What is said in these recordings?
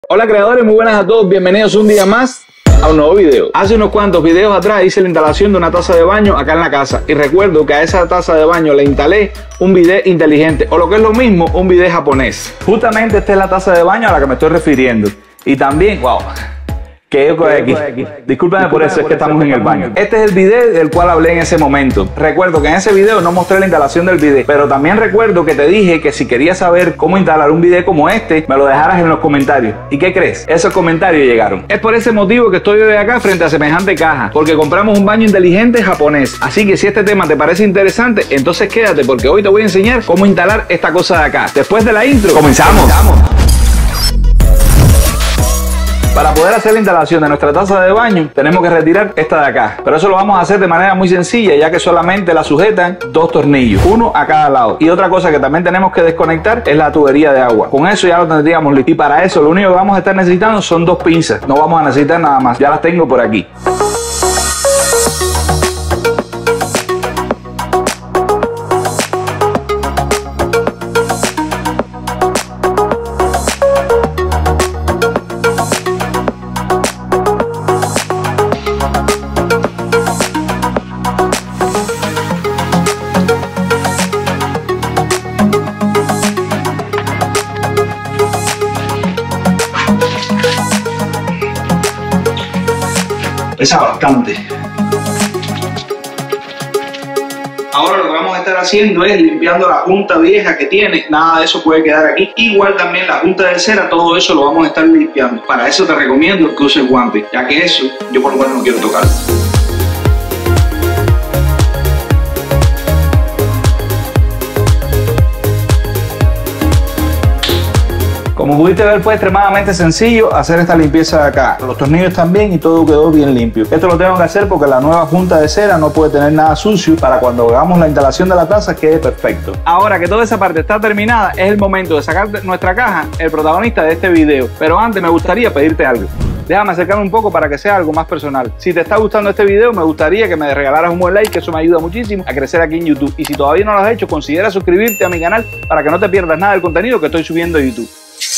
Hola creadores, muy buenas a todos, bienvenidos un día más a un nuevo video. Hace unos cuantos videos atrás hice la instalación de una taza de baño acá en la casa y recuerdo que a esa taza de baño le instalé un bidet inteligente, o lo que es lo mismo, un bidet japonés. Justamente esta es la taza de baño a la que me estoy refiriendo. Y también, wow, que eco de aquí. Discúlpame por eso, es que estamos en el baño. Este es el bidet del cual hablé en ese momento. Recuerdo que en ese video no mostré la instalación del bidet, pero también recuerdo que te dije que si querías saber cómo instalar un bidet como este, me lo dejaras en los comentarios. ¿Y qué crees? Esos comentarios llegaron. Es por ese motivo que estoy hoy acá frente a semejante caja, porque compramos un baño inteligente japonés. Así que si este tema te parece interesante, entonces quédate, porque hoy te voy a enseñar cómo instalar esta cosa de acá. Después de la intro, comenzamos. Para poder hacer la instalación de nuestra taza de baño, tenemos que retirar esta de acá. Pero eso lo vamos a hacer de manera muy sencilla, ya que solamente la sujetan dos tornillos, uno a cada lado. Y otra cosa que también tenemos que desconectar es la tubería de agua. Con eso ya lo tendríamos listo. Y para eso lo único que vamos a estar necesitando son dos pinzas. No vamos a necesitar nada más. Ya las tengo por aquí. Pesa bastante. Ahora lo que vamos a estar haciendo es limpiando la junta vieja que tiene. Nada de eso puede quedar aquí. Igual también la junta de cera, todo eso lo vamos a estar limpiando. Para eso te recomiendo que uses guantes, ya que eso yo por lo menos no quiero tocar. Como pudiste ver, fue extremadamente sencillo hacer esta limpieza de acá. Los tornillos también y todo quedó bien limpio. Esto lo tengo que hacer porque la nueva junta de cera no puede tener nada sucio para cuando hagamos la instalación de la taza quede perfecto. Ahora que toda esa parte está terminada, es el momento de sacar de nuestra caja el protagonista de este video. Pero antes me gustaría pedirte algo. Déjame acercarme un poco para que sea algo más personal. Si te está gustando este video, me gustaría que me regalaras un buen like, que eso me ayuda muchísimo a crecer aquí en YouTube. Y si todavía no lo has hecho, considera suscribirte a mi canal para que no te pierdas nada del contenido que estoy subiendo a YouTube.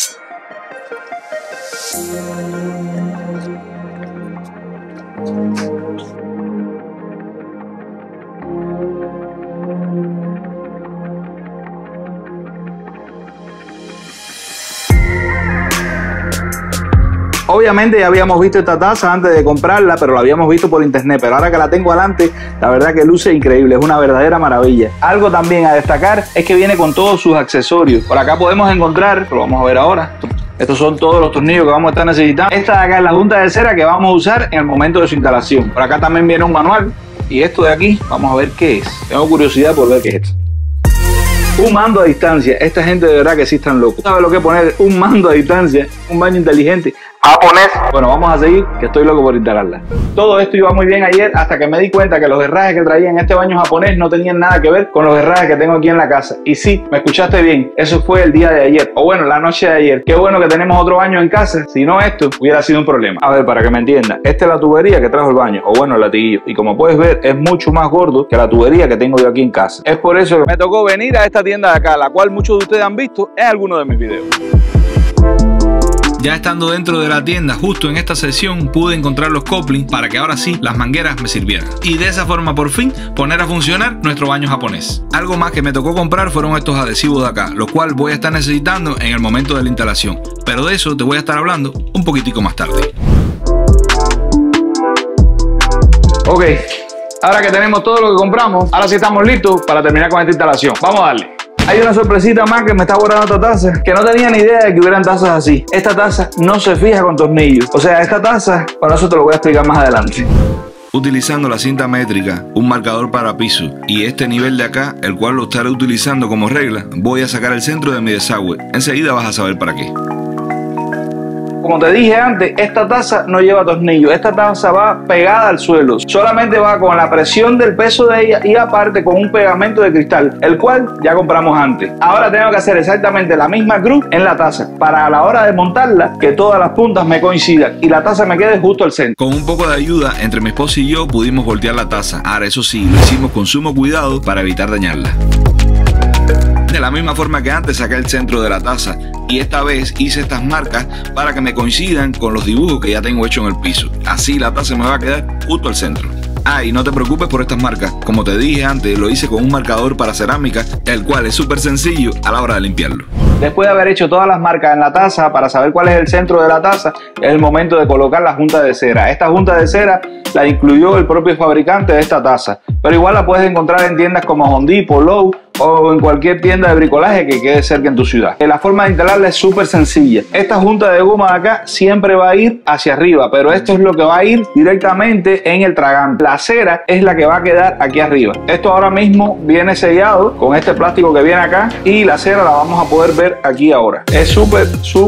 Obviamente ya habíamos visto esta taza antes de comprarla, pero la habíamos visto por internet. Pero ahora que la tengo adelante, la verdad que luce increíble, es una verdadera maravilla. Algo también a destacar es que viene con todos sus accesorios. Por acá podemos encontrar, lo vamos a ver ahora, estos son todos los tornillos que vamos a estar necesitando. Esta de acá es la junta de cera que vamos a usar en el momento de su instalación. Por acá también viene un manual. Y esto de aquí, vamos a ver qué es. Tengo curiosidad por ver qué es esto. Un mando a distancia. Esta gente de verdad que sí están locos. ¿Sabes lo que es poner un mando a distancia? Un baño inteligente japonés. Bueno, vamos a seguir, que estoy loco por instalarla. Todo esto iba muy bien ayer hasta que me di cuenta que los herrajes que traía en este baño japonés no tenían nada que ver con los herrajes que tengo aquí en la casa. Y sí, me escuchaste bien, eso fue el día de ayer, o bueno, la noche de ayer. Qué bueno que tenemos otro baño en casa, si no esto hubiera sido un problema. A ver, para que me entiendan, esta es la tubería que trajo el baño, o bueno, el latiguillo. Y como puedes ver, es mucho más gordo que la tubería que tengo yo aquí en casa. Es por eso que me tocó venir a esta tienda de acá, la cual muchos de ustedes han visto en alguno de mis videos. Ya estando dentro de la tienda, justo en esta sección pude encontrar los couplings para que ahora sí las mangueras me sirvieran. Y de esa forma por fin poner a funcionar nuestro baño japonés. Algo más que me tocó comprar fueron estos adhesivos de acá, los cuales voy a estar necesitando en el momento de la instalación. Pero de eso te voy a estar hablando un poquitico más tarde. Ok, ahora que tenemos todo lo que compramos, ahora sí estamos listos para terminar con esta instalación. Vamos a darle. Hay una sorpresita más que me está guardando esta taza, que no tenía ni idea de que hubieran tazas así. Esta taza no se fija con tornillos. O sea, esta taza, bueno, eso te lo voy a explicar más adelante. Utilizando la cinta métrica, un marcador para piso y este nivel de acá, el cual lo estaré utilizando como regla, voy a sacar el centro de mi desagüe. Enseguida vas a saber para qué. Como te dije antes, esta taza no lleva tornillos, esta taza va pegada al suelo, solamente va con la presión del peso de ella y aparte con un pegamento de cristal, el cual ya compramos antes. Ahora tengo que hacer exactamente la misma cruz en la taza, para a la hora de montarla, que todas las puntas me coincidan y la taza me quede justo al centro. Con un poco de ayuda entre mi esposa y yo pudimos voltear la taza. Ahora eso sí, lo hicimos con sumo cuidado para evitar dañarla. De la misma forma que antes saqué el centro de la taza y esta vez hice estas marcas para que me coincidan con los dibujos que ya tengo hecho en el piso. Así la taza me va a quedar justo al centro. Y no te preocupes por estas marcas. Como te dije antes, lo hice con un marcador para cerámica, el cual es súper sencillo a la hora de limpiarlo. Después de haber hecho todas las marcas en la taza para saber cuál es el centro de la taza, es el momento de colocar la junta de cera. Esta junta de cera la incluyó el propio fabricante de esta taza, pero igual la puedes encontrar en tiendas como Home Depot, Lowe's o en cualquier tienda de bricolaje que quede cerca en tu ciudad. La forma de instalarla es súper sencilla. Esta junta de goma de acá siempre va a ir hacia arriba, pero esto es lo que va a ir directamente en el tragante. La cera es la que va a quedar aquí arriba. Esto ahora mismo viene sellado con este plástico que viene acá y la cera la vamos a poder ver aquí ahora. Es súper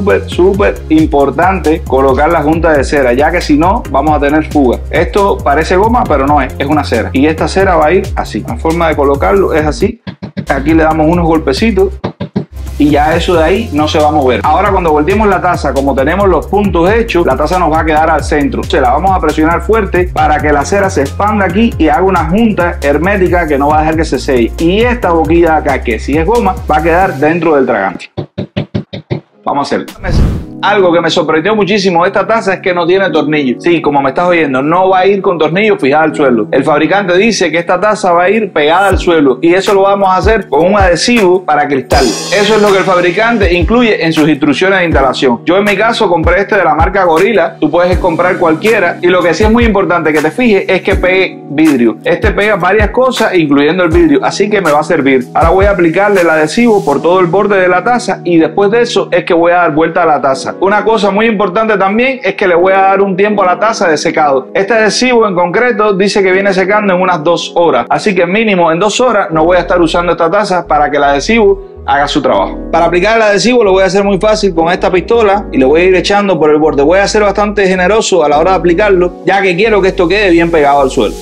importante colocar la junta de cera, ya que si no vamos a tener fuga. Esto parece goma, pero no es una cera. Y esta cera va a ir así. La forma de colocarlo es así. Aquí le damos unos golpecitos y ya eso de ahí no se va a mover. Ahora cuando volteemos la taza, como tenemos los puntos hechos, la taza nos va a quedar al centro. Se la vamos a presionar fuerte para que la cera se expanda aquí y haga una junta hermética que no va a dejar que se selle. Y esta boquilla de acá, que si es goma, va a quedar dentro del tragante. Vamos a hacerlo. Algo que me sorprendió muchísimo de esta taza es que no tiene tornillo. Sí, como me estás oyendo, no va a ir con tornillo fijada al suelo. El fabricante dice que esta taza va a ir pegada al suelo y eso lo vamos a hacer con un adhesivo para cristal. Eso es lo que el fabricante incluye en sus instrucciones de instalación. Yo en mi caso compré este de la marca Gorilla. Tú puedes comprar cualquiera y lo que sí es muy importante que te fijes es que pegue vidrio. Este pega varias cosas incluyendo el vidrio, así que me va a servir. Ahora voy a aplicarle el adhesivo por todo el borde de la taza y después de eso es que voy a dar vuelta a la taza. Una cosa muy importante también es que le voy a dar un tiempo a la taza de secado. Este adhesivo en concreto dice que viene secando en unas 2 horas, así que mínimo en 2 horas no voy a estar usando esta taza para que el adhesivo haga su trabajo. Para aplicar el adhesivo lo voy a hacer muy fácil con esta pistola y lo voy a ir echando por el borde. Voy a ser bastante generoso a la hora de aplicarlo, ya que quiero que esto quede bien pegado al suelo.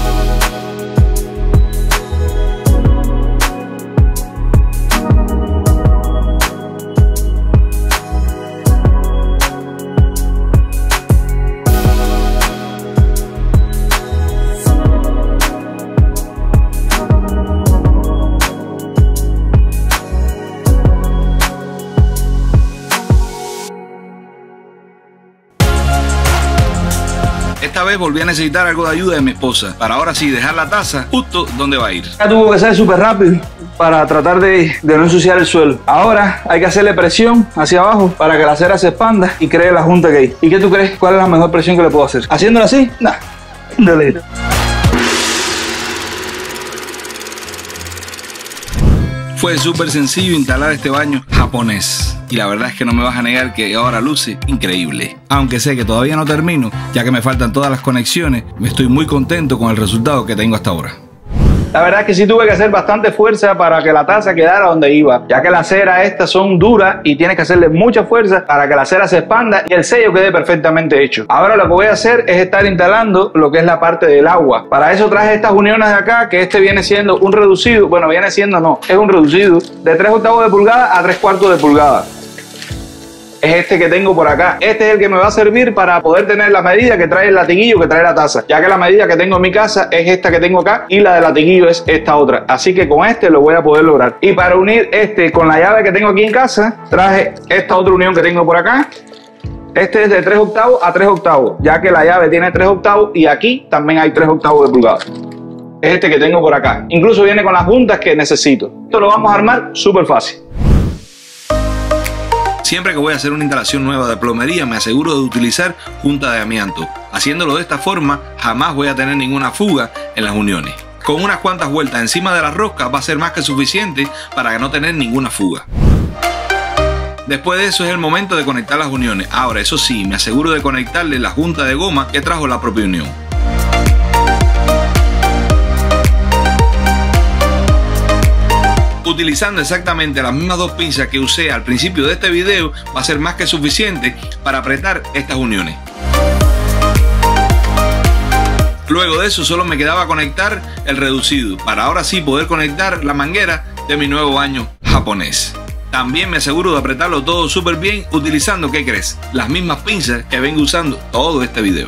Esta vez volví a necesitar algo de ayuda de mi esposa para ahora sí dejar la taza justo donde va a ir. Ya tuvo que ser súper rápido para tratar de no ensuciar el suelo. Ahora hay que hacerle presión hacia abajo para que la cera se expanda y cree la junta que hay. ¿Y qué tú crees? ¿Cuál es la mejor presión que le puedo hacer? ¿Haciéndola así? Nah, dale. Fue súper sencillo instalar este baño japonés y la verdad es que no me vas a negar que ahora luce increíble. Aunque sé que todavía no termino, ya que me faltan todas las conexiones, estoy muy contento con el resultado que tengo hasta ahora. La verdad es que sí tuve que hacer bastante fuerza para que la taza quedara donde iba, ya que las ceras estas son duras y tienes que hacerle mucha fuerza para que la cera se expanda y el sello quede perfectamente hecho. Ahora lo que voy a hacer es estar instalando lo que es la parte del agua. Para eso traje estas uniones de acá, que este viene siendo un reducido, bueno, viene siendo no, es un reducido de 3/8 de pulgada a 3/4 de pulgada. Es este que tengo por acá. Este es el que me va a servir para poder tener la medida que trae el latiguillo que trae la taza, ya que la medida que tengo en mi casa es esta que tengo acá y la del latiguillo es esta otra, así que con este lo voy a poder lograr. Y para unir este con la llave que tengo aquí en casa, traje esta otra unión que tengo por acá. Este es de 3/8 a 3/8, ya que la llave tiene 3/8 y aquí también hay 3/8 de pulgada. Es este que tengo por acá. Incluso viene con las juntas que necesito. Esto lo vamos a armar súper fácil. Siempre que voy a hacer una instalación nueva de plomería me aseguro de utilizar junta de amianto. Haciéndolo de esta forma jamás voy a tener ninguna fuga en las uniones. Con unas cuantas vueltas encima de la rosca va a ser más que suficiente para no tener ninguna fuga. Después de eso es el momento de conectar las uniones. Ahora eso sí, me aseguro de conectarle la junta de goma que trajo la propia unión. Utilizando exactamente las mismas 2 pinzas que usé al principio de este video va a ser más que suficiente para apretar estas uniones. Luego de eso solo me quedaba conectar el reducido para ahora sí poder conectar la manguera de mi nuevo baño japonés. También me aseguro de apretarlo todo súper bien utilizando, ¿qué crees? Las mismas pinzas que vengo usando todo este video.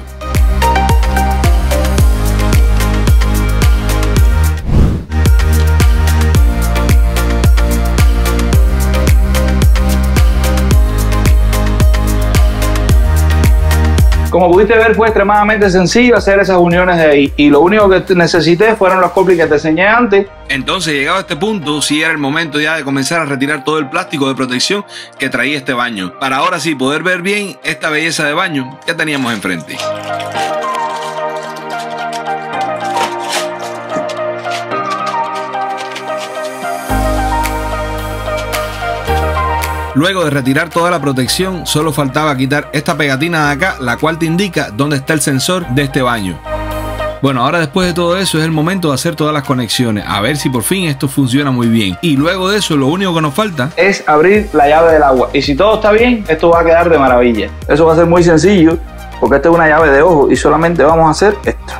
Como pudiste ver, fue extremadamente sencillo hacer esas uniones de ahí, y lo único que necesité fueron los coplis que te enseñé antes. Entonces, llegado a este punto, sí era el momento ya de comenzar a retirar todo el plástico de protección que traía este baño, para ahora sí poder ver bien esta belleza de baño que teníamos enfrente. Luego de retirar toda la protección, solo faltaba quitar esta pegatina de acá, la cual te indica dónde está el sensor de este baño. Bueno, ahora después de todo eso es el momento de hacer todas las conexiones, a ver si por fin esto funciona muy bien. Y luego de eso, lo único que nos falta es abrir la llave del agua. Y si todo está bien, esto va a quedar de maravilla. Eso va a ser muy sencillo, porque esta es una llave de ojo y solamente vamos a hacer esto.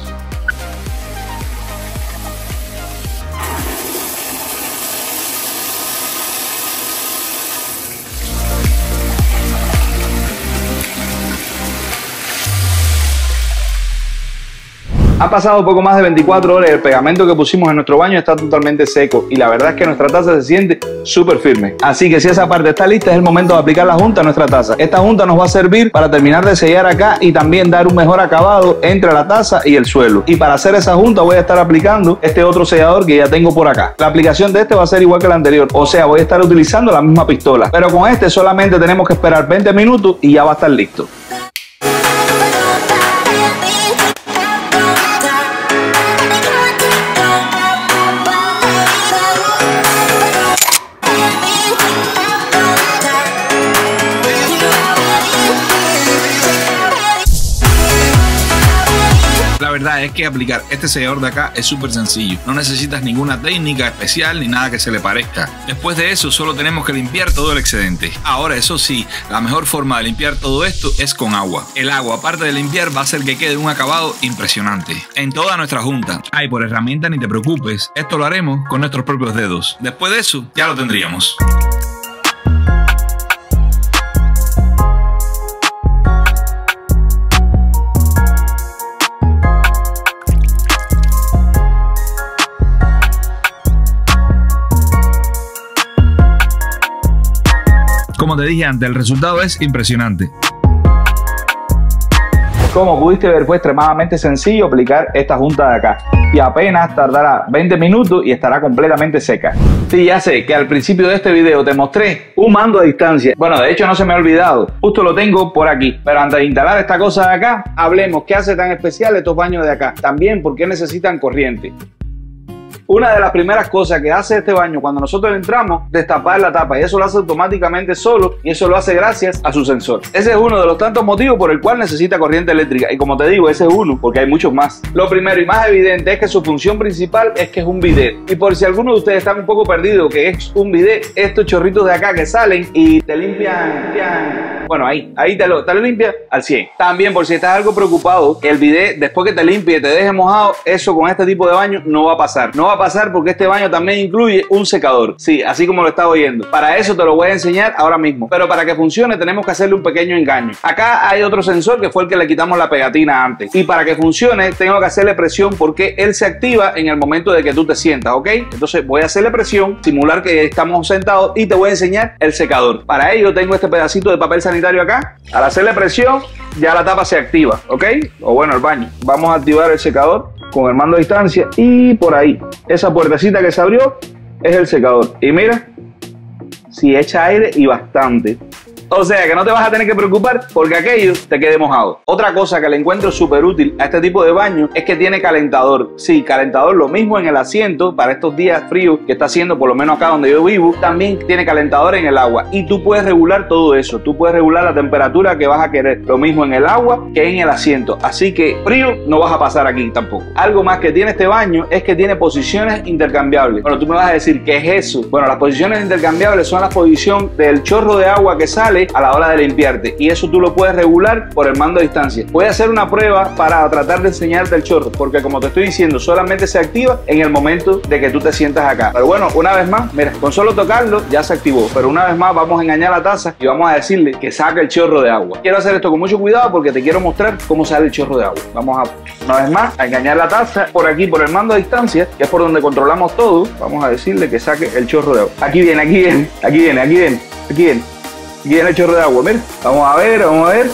Ha pasado poco más de 24 horas y el pegamento que pusimos en nuestro baño está totalmente seco, y la verdad es que nuestra taza se siente súper firme. Así que si esa parte está lista, es el momento de aplicar la junta a nuestra taza. Esta junta nos va a servir para terminar de sellar acá y también dar un mejor acabado entre la taza y el suelo. Y para hacer esa junta voy a estar aplicando este otro sellador que ya tengo por acá. La aplicación de este va a ser igual que la anterior, o sea, voy a estar utilizando la misma pistola, pero con este solamente tenemos que esperar 20 minutos y ya va a estar listo. La verdad es que aplicar este sellador de acá es súper sencillo. No necesitas ninguna técnica especial ni nada que se le parezca. Después de eso solo tenemos que limpiar todo el excedente. Ahora, eso sí, la mejor forma de limpiar todo esto es con agua. El agua, aparte de limpiar, va a hacer que quede un acabado impresionante en toda nuestra junta. Ay, por herramienta ni te preocupes. Esto lo haremos con nuestros propios dedos. Después de eso, ya lo tendríamos. Como te dije antes, el resultado es impresionante. Como pudiste ver, fue extremadamente sencillo aplicar esta junta de acá, y apenas tardará 20 minutos y estará completamente seca. Sí, ya sé que al principio de este video te mostré un mando a distancia. Bueno, de hecho no se me ha olvidado, justo lo tengo por aquí. Pero antes de instalar esta cosa de acá, hablemos qué hace tan especial estos baños de acá. También por qué necesitan corriente. Una de las primeras cosas que hace este baño cuando nosotros entramos, destapar la tapa, y eso lo hace automáticamente solo, y eso lo hace gracias a su sensor. Ese es uno de los tantos motivos por el cual necesita corriente eléctrica, y como te digo, ese es uno, porque hay muchos más. Lo primero y más evidente es que su función principal es que es un bidet, y por si alguno de ustedes está un poco perdido que es un bidet, estos chorritos de acá que salen y te limpian, bueno, ahí te lo limpia al 100. También, por si estás algo preocupado, el bidet después que te limpie y te deje mojado, eso con este tipo de baño no va a pasar. No va a pasar porque este baño también incluye un secador. Sí, así como lo estás oyendo. Para eso te lo voy a enseñar ahora mismo. Pero para que funcione tenemos que hacerle un pequeño engaño. Acá hay otro sensor que fue el que le quitamos la pegatina antes. Y para que funcione tengo que hacerle presión porque él se activa en el momento de que tú te sientas, ¿ok? Entonces voy a hacerle presión, simular que estamos sentados y te voy a enseñar el secador. Para ello tengo este pedacito de papel sanitario acá. Al hacerle presión ya la tapa se activa, ¿ok? O bueno, el baño. Vamos a activar el secador con el mando a distancia y por ahí, esa puertecita que se abrió es el secador. Y mira, si echa aire y bastante. O sea que no te vas a tener que preocupar porque aquello te quede mojado. Otra cosa que le encuentro súper útil a este tipo de baño es que tiene calentador. Sí, calentador, lo mismo en el asiento para estos días fríos que está haciendo, por lo menos acá donde yo vivo. También tiene calentador en el agua y tú puedes regular todo eso. Tú puedes regular la temperatura que vas a querer. Lo mismo en el agua que en el asiento. Así que frío no vas a pasar aquí tampoco. Algo más que tiene este baño es que tiene posiciones intercambiables. Bueno, tú me vas a decir, ¿qué es eso? Bueno, las posiciones intercambiables son la posición del chorro de agua que sale a la hora de limpiarte, y eso tú lo puedes regular por el mando a distancia. Voy a hacer una prueba para tratar de enseñarte el chorro, porque como te estoy diciendo, solamente se activa en el momento de que tú te sientas acá. Pero bueno, una vez más, mira, con solo tocarlo ya se activó, pero una vez más vamos a engañar la taza y vamos a decirle que saque el chorro de agua. Quiero hacer esto con mucho cuidado porque te quiero mostrar cómo sale el chorro de agua. Vamos a, una vez más, a engañar la taza por aquí, por el mando a distancia, que es por donde controlamos todo. Vamos a decirle que saque el chorro de agua. Aquí viene, aquí viene. Aquí viene el chorro de agua, mira. Vamos a ver.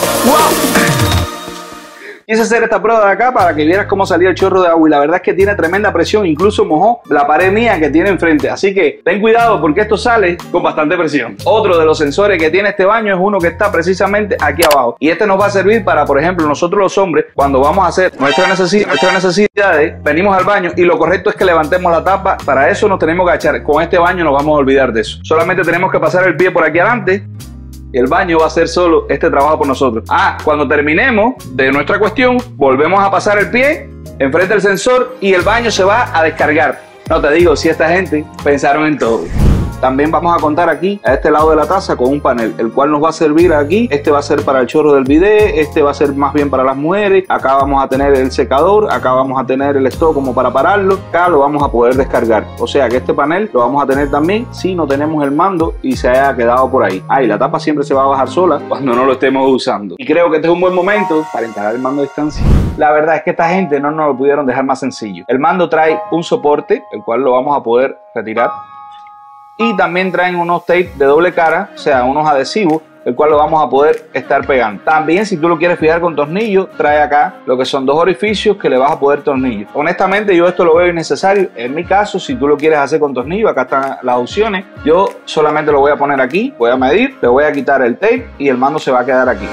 ¡Wow! Quise hacer esta prueba de acá para que vieras cómo salía el chorro de agua y la verdad es que tiene tremenda presión, incluso mojó la pared mía que tiene enfrente, así que ten cuidado porque esto sale con bastante presión. Otro de los sensores que tiene este baño es uno que está precisamente aquí abajo y este nos va a servir para, por ejemplo, nosotros los hombres cuando vamos a hacer nuestras necesidades, venimos al baño y lo correcto es que levantemos la tapa. Para eso nos tenemos que agachar. Con este baño nos vamos a olvidar de eso, solamente tenemos que pasar el pie por aquí adelante. El baño va a hacer solo este trabajo por nosotros. Cuando terminemos de nuestra cuestión, volvemos a pasar el pie enfrente del sensor y el baño se va a descargar. No te digo si esta gente pensaron en todo. También vamos a contar aquí, a este lado de la taza, con un panel, el cual nos va a servir aquí. Este va a ser para el chorro del bidet, este va a ser más bien para las mujeres. Acá vamos a tener el secador, acá vamos a tener el stop como para pararlo. Acá lo vamos a poder descargar. O sea que este panel lo vamos a tener también si no tenemos el mando y se haya quedado por ahí. Y la tapa siempre se va a bajar sola cuando no lo estemos usando. Y creo que este es un buen momento para instalar el mando a distancia. La verdad es que esta gente no nos lo pudieron dejar más sencillo. El mando trae un soporte, el cual lo vamos a poder retirar. Y también traen unos tape de doble cara, o sea, unos adhesivos, el cual lo vamos a poder estar pegando. También, si tú lo quieres fijar con tornillos, trae acá lo que son dos orificios que le vas a poder tornillos. Honestamente, yo esto lo veo innecesario. En mi caso, si tú lo quieres hacer con tornillos, acá están las opciones. Yo solamente lo voy a poner aquí, voy a medir, le voy a quitar el tape y el mando se va a quedar aquí.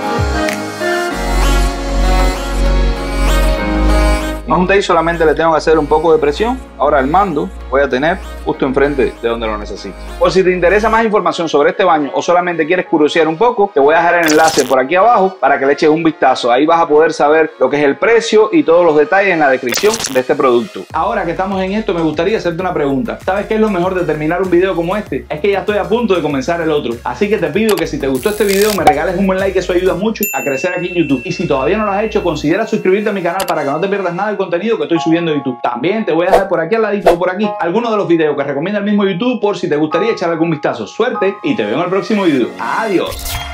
No es un tape, solamente le tengo que hacer un poco de presión. Ahora el mando voy a tener justo enfrente de donde lo necesito. Por si te interesa más información sobre este baño o solamente quieres curiosear un poco, te voy a dejar el enlace por aquí abajo para que le eches un vistazo. Ahí vas a poder saber lo que es el precio y todos los detalles en la descripción de este producto. Ahora que estamos en esto, me gustaría hacerte una pregunta. ¿Sabes qué es lo mejor de terminar un video como este? Es que ya estoy a punto de comenzar el otro. Así que te pido que si te gustó este video me regales un buen like, que eso ayuda mucho a crecer aquí en YouTube. Y si todavía no lo has hecho, considera suscribirte a mi canal para que no te pierdas nada del contenido que estoy subiendo a YouTube. También te voy a dejar por aquí al ladito o por aquí algunos de los videos que recomienda el mismo YouTube por si te gustaría echar algún vistazo. Suerte y te veo en el próximo video. Adiós.